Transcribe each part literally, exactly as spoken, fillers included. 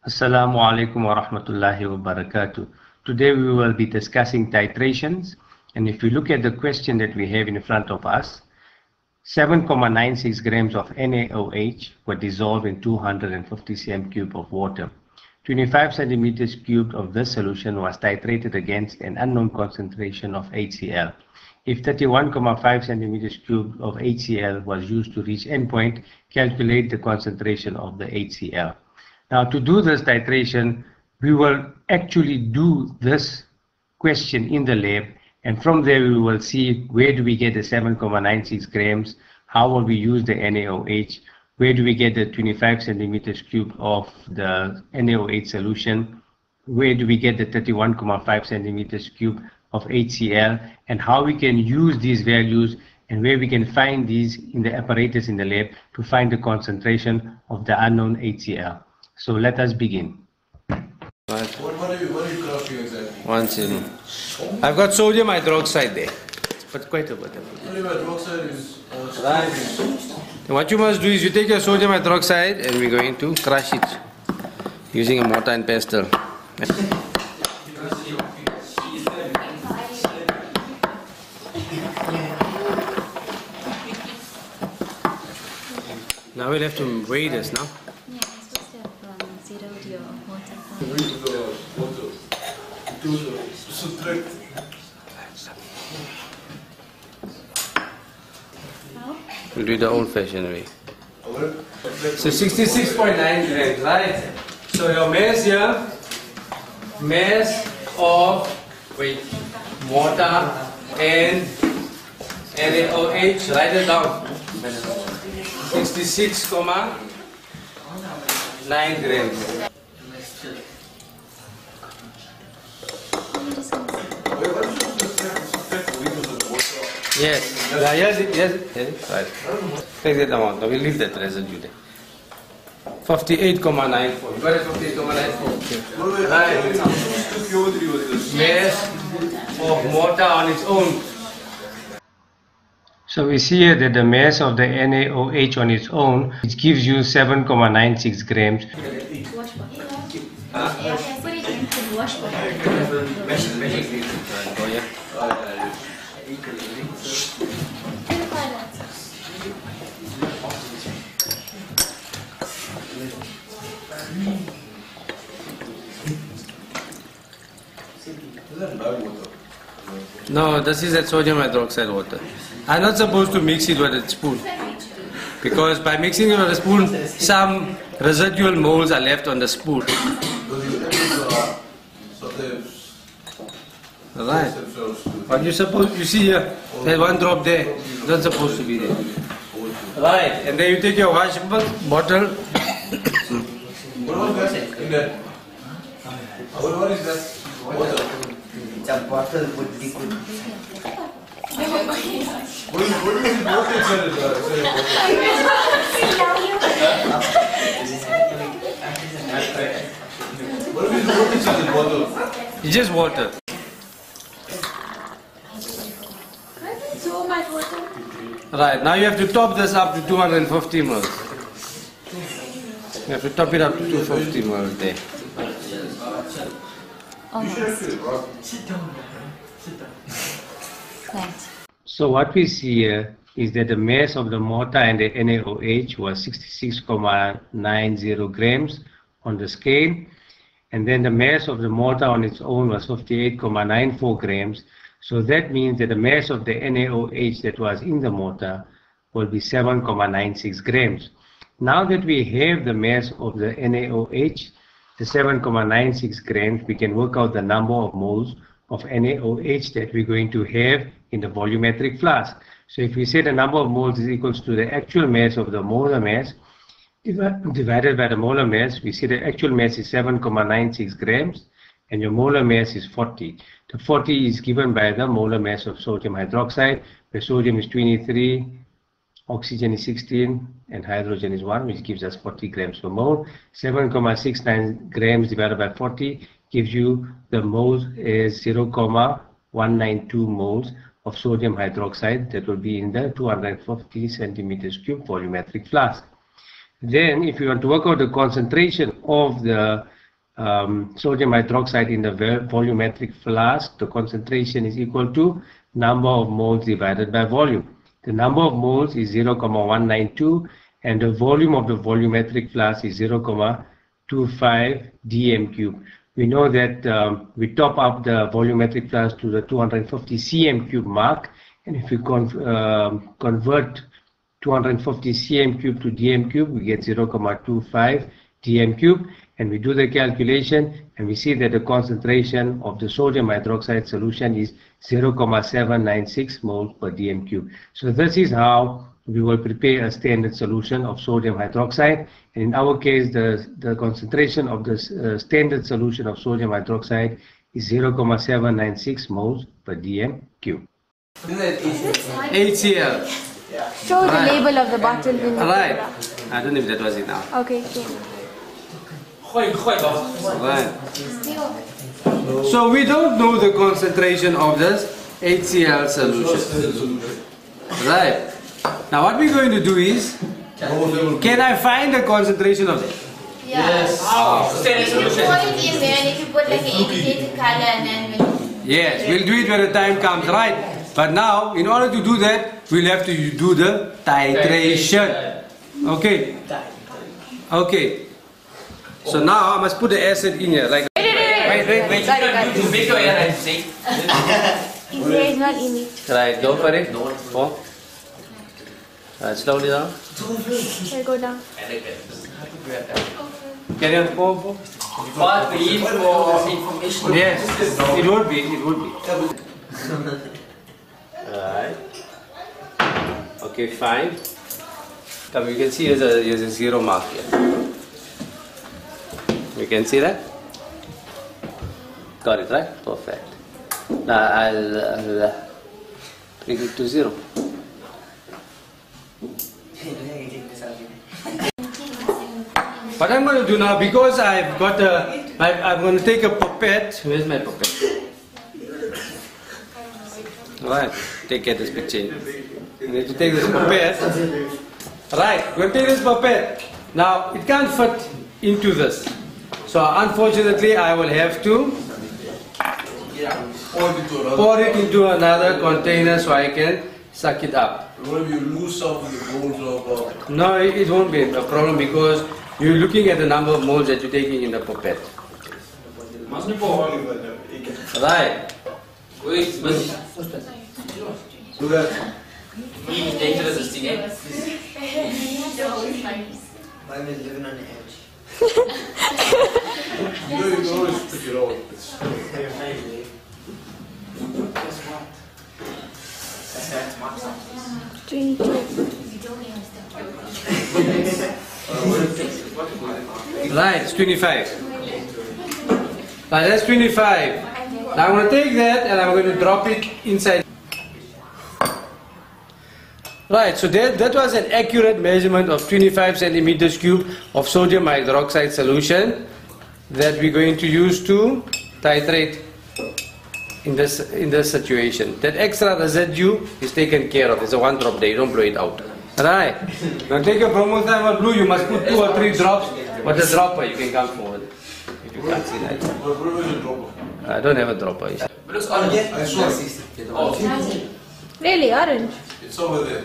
Assalamu alaikum wa rahmatullahi wa barakatuh. Today we will be discussing titrations, and if you look at the question that we have in front of us, seven point nine six grams of N A O H were dissolved in two hundred fifty centimeters cubed of water. twenty-five centimeters cubed of this solution was titrated against an unknown concentration of H C l. If thirty-one point five centimeters cubed of H C l was used to reach endpoint, calculate the concentration of the H C l. Now, to do this titration, we will actually do this question in the lab, and from there we will see where do we get the seven point nine six grams, how will we use the N A O H, where do we get the twenty-five centimeters cubed of the N A O H solution, where do we get the thirty-one point five centimeters cubed of H C l, and how we can use these values and where we can find these in the apparatus in the lab to find the concentration of the unknown H C l. So let us begin. Right. What, what, are you, what are you crossing exactly? Once in. I've got sodium hydroxide there. But quite a bit. Sodium hydroxide is uh, right. What you must do is you take your sodium hydroxide and we're going to crush it using a mortar and pestle. Now we'll have to weigh this now. We'll do it the old-fashioned way. So sixty-six point nine grams, right? So your mass here, mass of wait, mortar and N A O H, write it down. sixty-six point nine grams. Yes, yeah, yes, yes, yes, right. Take that amount. Now we'll leave that residue there. fifty-eight point nine four. Where is fifty-eight point nine four? Okay. Right. Mass of mortar on its own. So we see here that the mass of the N A O H on its own, which gives you seven point nine six grams. No, this is that sodium hydroxide water. I'm not supposed to mix it with a spoon, because by mixing it with a spoon, some residual moles are left on the spoon. Right. But you suppose you see here, there's one drop there. It's not supposed to be there. Right. And then you take your wash bottle. What was that in there? What is that? Water. It's a bottle with liquid. What is what is the voltage What is the voltage in the bottle? It's just water. So much water. Right. Now you have to top this up to two hundred fifty mils. You have to top it up to two hundred fifty mils there. Sit down. Sit down. Thanks. So what we see here is that the mass of the mortar and the N A O H was sixty-six point nine zero grams on the scale, and then the mass of the mortar on its own was fifty-eight point nine four grams. So that means that the mass of the N A O H that was in the mortar will be seven point nine six grams. Now that we have the mass of the N A O H, the seven point nine six grams, we can work out the number of moles of N A O H that we're going to have in the volumetric flask. So if we say the number of moles is equals to the actual mass of the molar mass divided by the molar mass, we see the actual mass is seven point nine six grams and your molar mass is forty. The forty is given by the molar mass of sodium hydroxide, where sodium is twenty-three, oxygen is sixteen, and hydrogen is one, which gives us forty grams per mole. seven point six nine grams divided by forty gives you the moles is zero point one nine two moles of sodium hydroxide that will be in the two hundred fifty centimeters cube volumetric flask. Then if you want to work out the concentration of the um, sodium hydroxide in the volumetric flask, the concentration is equal to number of moles divided by volume. The number of moles is zero point one nine two and the volume of the volumetric flask is zero point two five d m cube. We know that um, we top up the volumetric flask to the two hundred fifty centimeters cube mark, and if we con uh, convert two hundred fifty centimeters cube to d m cube, we get zero point two five d m cube, and we do the calculation and we see that the concentration of the sodium hydroxide solution is zero point seven nine six moles per d m cube. So this is how we will prepare a standard solution of sodium hydroxide. And in our case, the, the concentration of the uh, standard solution of sodium hydroxide is zero point seven nine six moles per d m cube. H C l. Show the Right. label of the bottle when you Right. put it I don't know if that was it now. up. Okay, okay. Right. So we don't know the concentration of this H C l solution. Right. Now what we're going to do is, can I find the concentration of it? Yeah. If you pour it in there and if you put like an indicated color and then when Yes, we'll do it when the time comes, right? But now, in order to do that, we'll have to do the titration. Okay. Okay. So now I must put the acid in here, like. Wait, wait, wait. Wait, wait. Got it, got it. Make your air see. In there is not image. Right, go for it. Four. Right, slowly down. Okay, go down. Carry on. Four, four. For the info information. Yes, it would be. It would be. Right. Okay, fine. Now you can see there's a, there's a zero mark here. You can see that? Got it, right? Perfect. Now I'll, I'll uh, bring it to zero. What I'm going to do now, because I've got a, I, I'm going to take a pipette. Where's my pipette? Alright, take care of this picture. You need to take this pipette. Right, we're going to take this pipette. Now, it can't fit into this. So, unfortunately, I will have to pour it into another container so I can suck it up. What if you lose some of the moles of... No, it it won't be a problem because you're looking at the number of moles that you're taking in the pipette. Right. Wait, but... Do that. He's dangerous, this thing, eh? Mine is living on the edge. You know, you can always pick it out. It's... Right, it's twenty-five. Right, that's twenty-five. Now I'm going to take that and I'm going to drop it inside. Right, so that, that was an accurate measurement of twenty-five centimeters cube of sodium hydroxide solution that we're going to use to titrate in this in this situation. That extra residue is taken care of. It's a one drop there, you don't blow it out. Right. Now take a bromoethanol blue, you must put two or three drops. With a dropper, you can come forward. If you can't see that. Where is the dropper? I don't have a dropper. But it's on it. I saw it. Oh, Really, orange? it's over there.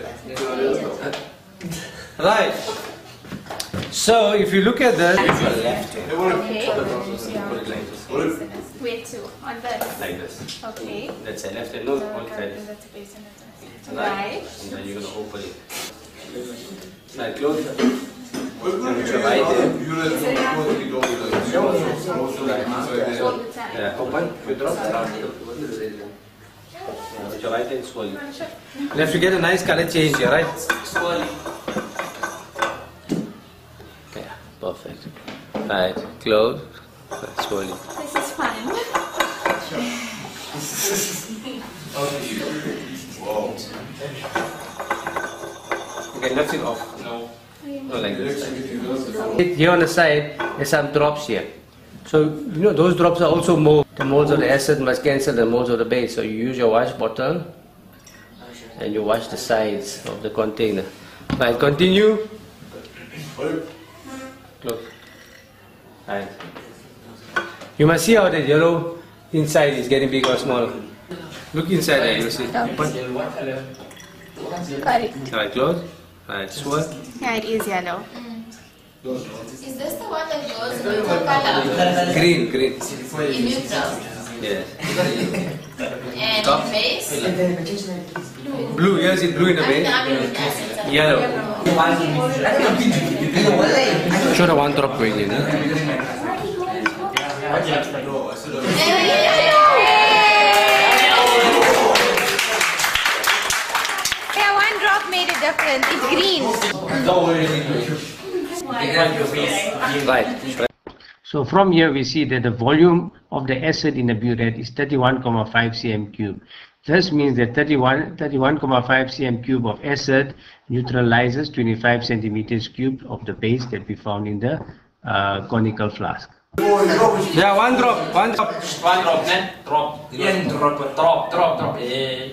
Right. So if you look at that, Hey, what if- Okay. what if- Wait, two. On this. like this. Okay. That's a left hand, no, one side. Right. And then you're going to open it. Like close it. Well, good. Right there. You let me know what you don't do. Also, like, inside there. All the time. Yeah, open, you drop. Yeah, with your right hand slowly. You have to get a nice color change here, right? Slowly. Okay, perfect. Right, close. Slowly. This is fun. Wow. Okay, lift it off. No. No, like this. Here on the side, there's some drops here. So, you know, those drops are also mold. The molds of the acid must cancel the molds of the base. So you use your wash bottle and you wash the sides of the container. Right, continue. What if- Close. Right. You must see how the yellow inside is getting bigger or smaller. Look inside there, you see. Correct. Alright, close. Alright, swirl. Yeah, it is yellow. Is this the one that goes in neutral color? Green, green. In neutral. Yes. And Top. in base? Blue, yes, it's blue in the I mean, base. I mean, in essence. of Yellow. yellow. Show the one drop gradient. Eh? Yeah, one drop made a difference. It's green. Right. So from here we see that the volume of the acid in the burette is thirty-one point five centimeters cubed. This means that thirty-one point five centimeters cubed of acid neutralizes twenty-five centimeters cubed of the base that we found in the uh, conical flask. Yeah, one drop, one drop. One drop, ne? Drop. Yan, drop, drop, drop, drop. Eh.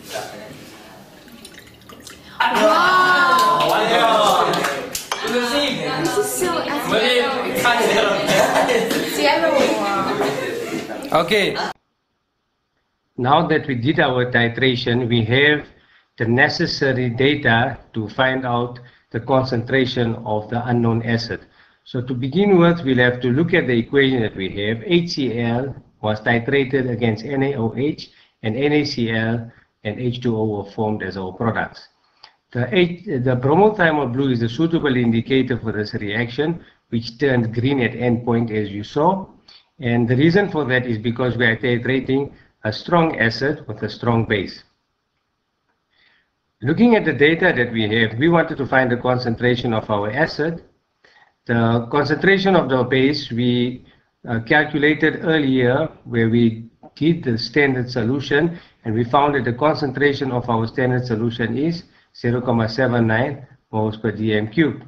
Wow. One drop. You see? This is so Boleh acidic. cut zero. It's yellow. Okay. Now that we did our titration, we have the necessary data to find out the concentration of the unknown acid. So to begin with, we'll have to look at the equation that we have. H C l was titrated against N A O H, and NaCl and H two O were formed as our products. The, H, the bromothymol blue is a suitable indicator for this reaction, which turned green at endpoint as you saw. And the reason for that is because we are titrating a strong acid with a strong base. Looking at the data that we have, we wanted to find the concentration of our acid. The concentration of the base we uh, calculated earlier, where we did the standard solution, and we found that the concentration of our standard solution is zero point seven nine moles per dm cubed.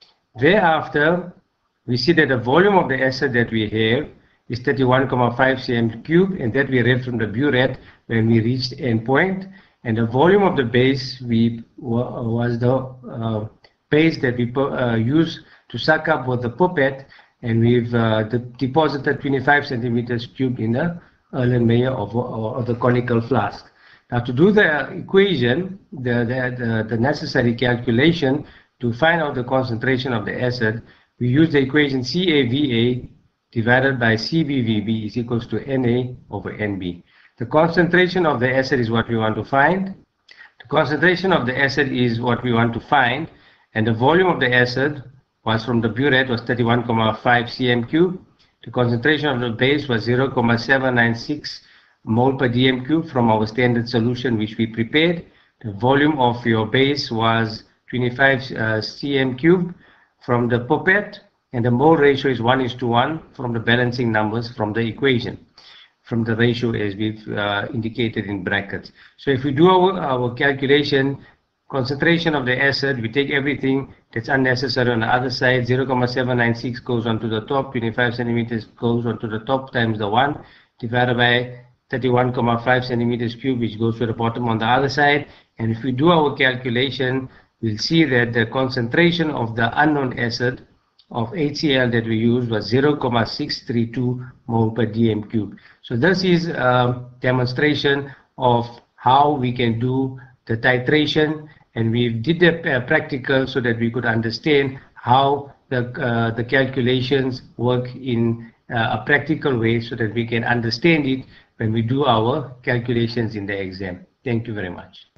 Thereafter, we see that the volume of the acid that we have is thirty-one point five centimeters cubed, and that we read from the burette when we reached endpoint. And the volume of the base we was the uh, base that we uh, used to suck up with the pipette, and we've uh, de deposited twenty-five centimeters cubed in the Erlenmeyer of, of the conical flask. Now, to do the equation, the, the, the, the necessary calculation to find out the concentration of the acid, we use the equation C A V A divided by C B V B is equals to N A over N B. The concentration of the acid is what we want to find. The concentration of the acid is what we want to find, and the volume of the acid was from the burette was thirty-one point five centimeters cubed. The concentration of the base was zero point seven nine six mole per dm cubed from our standard solution which we prepared. The volume of your base was twenty-five uh, centimeters cubed from the pipette, and the mole ratio is one is to one from the balancing numbers from the equation, from the ratio as we've uh, indicated in brackets. So if we do our, our calculation, concentration of the acid, we take everything that's unnecessary on the other side, zero point seven nine six goes onto the top, twenty-five centimeters goes onto the top times the one, divided by thirty-one point five centimeters cubed, which goes to the bottom on the other side. And if we do our calculation, we'll see that the concentration of the unknown acid of H C l that we used was zero point six three two mole per dm cubed. So this is a demonstration of how we can do the titration, and we did the uh, practical so that we could understand how the, uh, the calculations work in uh, a practical way so that we can understand it when we do our calculations in the exam. Thank you very much.